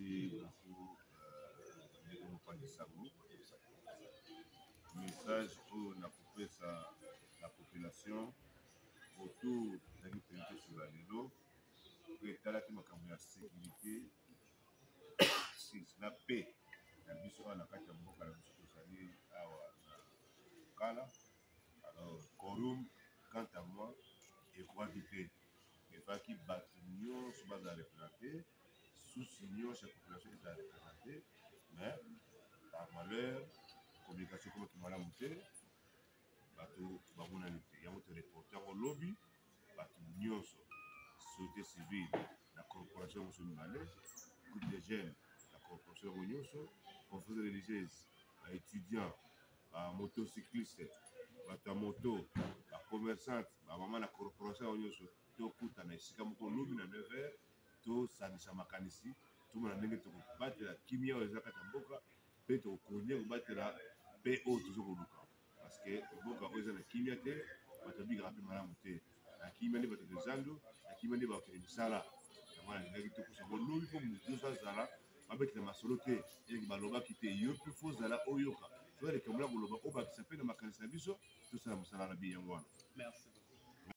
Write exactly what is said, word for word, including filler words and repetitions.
Merci beaucoup, ndenge mopangisa ngo. Message oyo nakopesa la population autour de l'autorité sur la lelo po etalaki makambo ya sécurité na paix na biso wana na kati ya mboka na biso tozali awa na kala. Alors quorum quant à moi ekwaki te, efaki bato nyonso bazala représenté, susi nyonso ya population ezala représenté, mais par malheur communication comme qui malamu te bato bamonani te, yango te reporte yango lobi bato nyonso société civile na corporation mosu mibale, groupe de jeunes na corporation yango nyonso, conférence religieuse baétudiant bamotocycliste bato ya moto bacommerçante bamama na corporation yango nyonso tokutana esika moko lobi na neuf heures tosangisa makanisi tomona ndenge tokobatela kimia oyo eza kati ya mboka mpe tokokonia kobatela mpe oyo tozokoluka parce que mboka oyo eza na kimia te bato babikaka mpe malamu te na kimia nde bato tozando na kimia nde bakokende misala yango nalingaki tokusa yango lobi mpo motu nyonso azala babetela masolo te eleki balobaki te yo mpe fo ozala oyoka tozaleka mola koloba oyo bakisa mpe na makanisi na biso tosala mosala na bi yango wana.